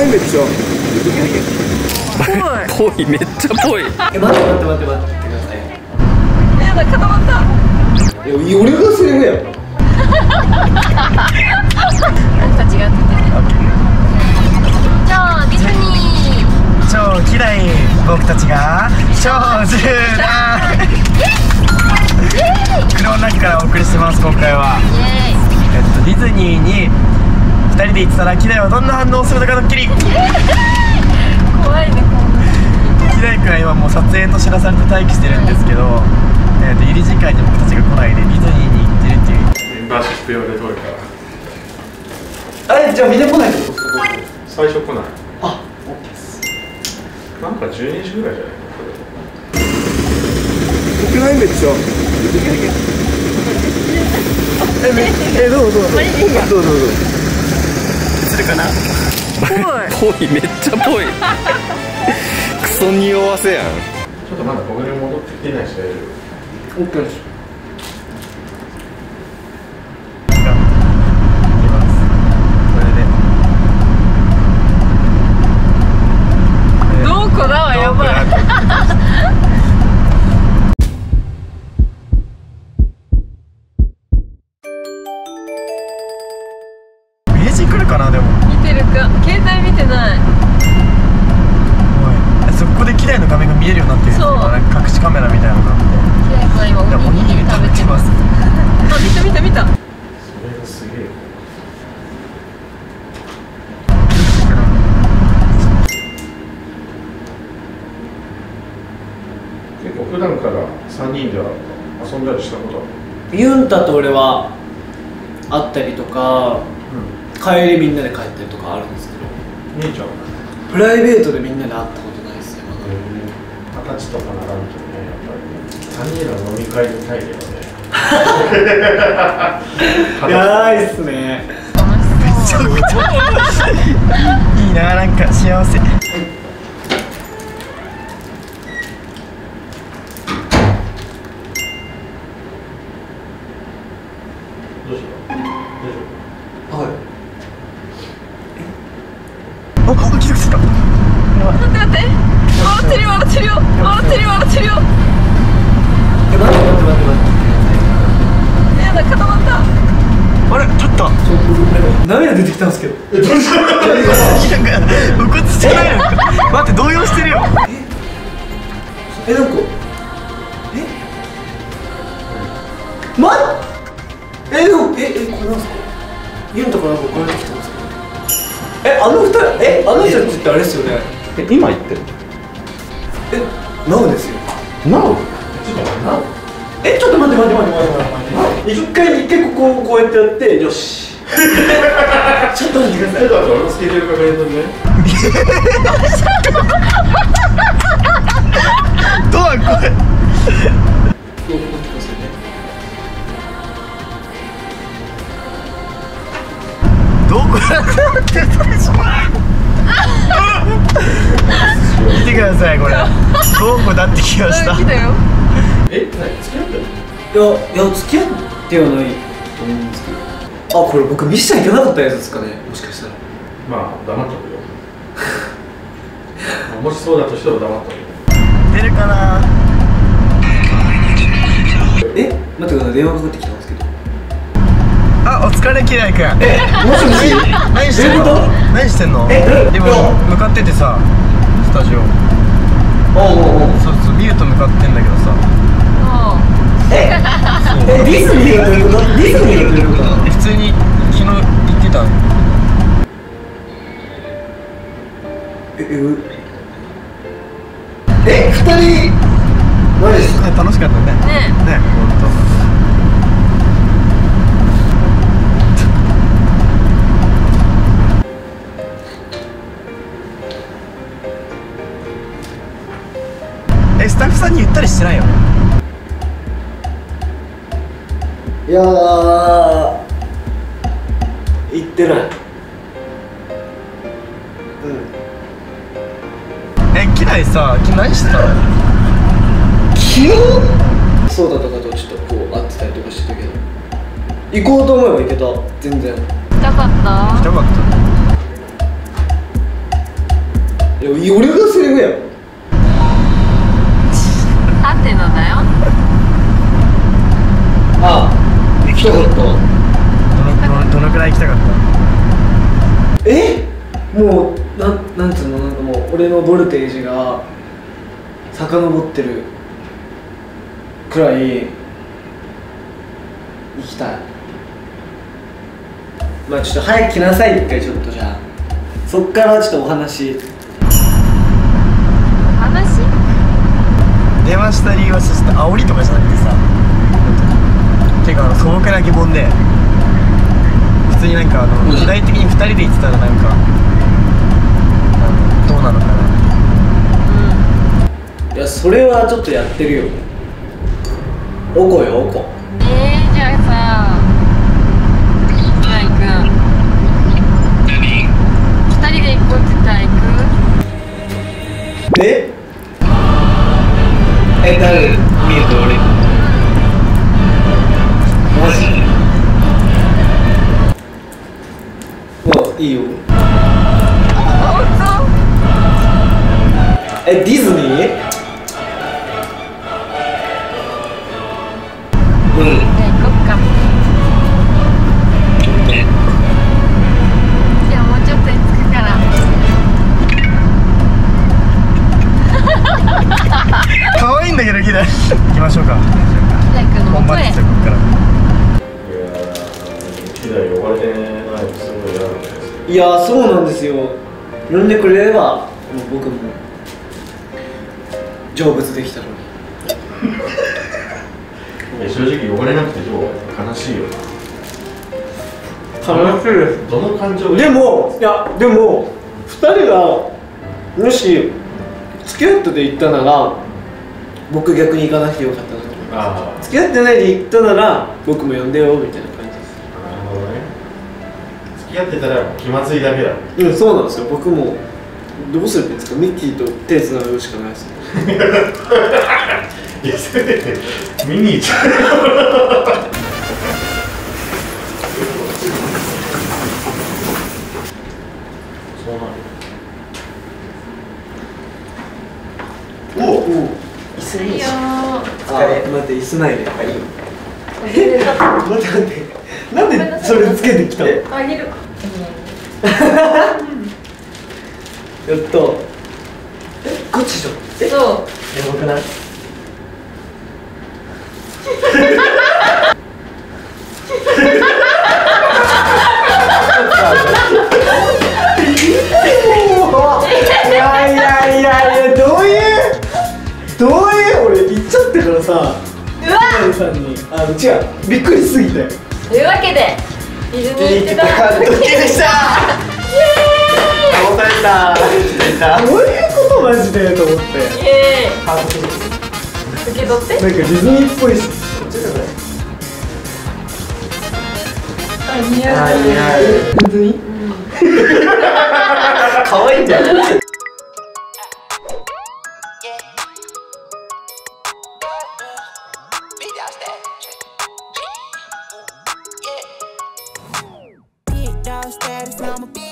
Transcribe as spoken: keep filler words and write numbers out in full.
ないめっちゃぽい、めっちゃぽい。 え、待って待って待って待ってください。 やだ、固まった。 いや、俺がセリフやん。 なんか違っててね。じゃあディズニー超嫌い僕たちが超重大黒の中からお送りしてます。今回はえっとディズニーにふたりで行ってたらキライはどんな反応をするのかドッキリ。 怖いね。 キライ君は今もう撮影と知らされて待機してるんですけど、えっと入り時間に僕たちが来ないでディズニーに行ってるっていう。 メンバーシップ用で撮るから。 あれ、じゃあみんな来ないってことですか？ 最初来ない。 あ、 なんかじゅうにじぐらいじゃないの？ 僕ないめっちゃえ、めえ、どうぞどうぞどうぞどうぞするかな。 ぽい、めっちゃぽい。クソ匂わせやん。 ちょっとまだ僕に戻ってきてないし大丈夫。 オッケーです。 どこだわ、やばい。 名人来るかな。でも見てるか、携帯見てない。 そこでキライの画面が見えるようになってるんですよ。なんか隠しカメラみたいなのがあって。 キライ君は今おにぎり食べてます。あ、見た見た見た。 それがすげえ。結構普段からさんにんでは遊んだりしたことある？ ユンタと俺は会ったりとか、帰りみんなで帰ったりとかあるんですけど、 兄ちゃんはプライベートでみんなで会ったことないですよ。まだ二十歳とかならんとね、やっぱりさんにんの飲み会のタイプよね。 やばいっすね。 いいな、なんか幸せ。 どうしよう。大丈夫？ はい。 あ、顔が気づくした。 待って待って、笑ってるよ笑ってるよ笑ってるよ笑ってるよ。 え、待って待って待って待って。 やだ、固まった。 あれ、ちょっと涙出てきたんですけど。 え、どうした？なんか露骨じゃないのか。待って、動揺してるよ。 え、なんかえまえ、でも、え、え、これなんすか？ユンタからなんか送られてきてますけど。え、あの二人、え、あの人たちってあれですよね。 え、今言ってる？ え、ナウですよ。 なお？ちょっと待って、なお？ え、ちょっと待って待って待って待って待って。一回一回ここをこうやってやって、よし。ちょっと待ってください。 ちょっと待って、俺のスケジュール確認するね。 ドアこれ。どこだって見てください、これ。どこだってきました。 来たよ。 え、何付き合ってる？ いや、いや、付き合ってはないと思うんですけど。あ、これ僕見せちゃいけなかったやつですかね、もしかしたら。 まあ、黙っとくよ。もしそうだとしたら黙っとくよ。 出るかな。 え、待ってください、電話かかってきたんですけど。 あ、お疲れ、キライ君。 え、もしもし何してんの？何してんの？ え、 今向かっててさ、スタジオ。 おうおうおう。 そうそう、ミュート向かってんだけどさ。 え、え、ディズニーがどういうこと？ディズニーがどういうことなの？ 普通に昨日行ってた。 え、え、え、二人何ですか？ 楽しかったね。 ねね、本当。え、スタッフさんに言ったりしてないよね。 いやー、言ってない。うん。 え、キライさ、昨日何してたの？ 昨日そうだとかとちょっとこう会ってたりとかしてたけど、行こうと思えば行けた。全然痛かった。 痛かった。 や俺がセリフやん。 ハテナだよ。 ああ、一言。 どのどのくらい行きたかった？ え、もうなんなんつうの、なんかもう俺のボルテージが遡ってるくらい行きたい。まあちょっと早く来なさい一回ちょっとじゃあそっからちょっとお話。 話？ 電話した理由はちょっと煽りとかじゃなくてさ、てかあの素朴な疑問で、普通になんかあの、 うん、 具体的にふたりで行ってたらなんかあのどうなのかな。 いやそれはちょっとやってるよ。おこよおこ。 えー、じゃあさ、じゃあ行く。二人で行こうって言ったら行く？ ええ、誰？見えて俺マジ？まあいいよ。え、ディズニー？うん。 じゃあ行こっか。じゃあもうちょっとに着くから。 可愛いんだけど嫌い。行きましょうか。 じゃあ行くの元へ。 本番ですよここから。 いやー、機材呼ばれてないのすごい嫌なんです。 いやーそうなんですよ。呼んでくれればもう僕も成仏できたのに。 いや正直呼ばれなくてどう？悲しいよ。 悲しいです。 どの感情？ でもいやでもふたりがもし付き合ってて行ったなら僕逆に行かなくてよかったなと思います。 ああ、 付き合ってないで行ったなら僕も呼んでよみたいな感じです。 なるほどね。付き合ってたら気まずいだけだ。 うん、そうなんですよ。僕もどうするんですか。ミッキーと手つなぐしかないですよ。 いやそれで見に行っちゃう。そうなの。おお。椅子いいよー。 あ、待って椅子ないね。はい。 全然だ待って待って。なんでそれつけてきたの？ あげる。 やっと。え、ガチじゃん。え、 そう。 やばくない？いやいやいやいや、どういうどういう俺言っちゃってからさ、 うわさんにあの違う、びっくりしすぎて。 というわけでディズニー行ってたドッキリした。 倒された。 どういうことマジでと思って。 イエーイ。受け取って。 なんかディズニーっぽいし。 あ、似合う。 本当に？可愛いんじゃん。 Status, I'm a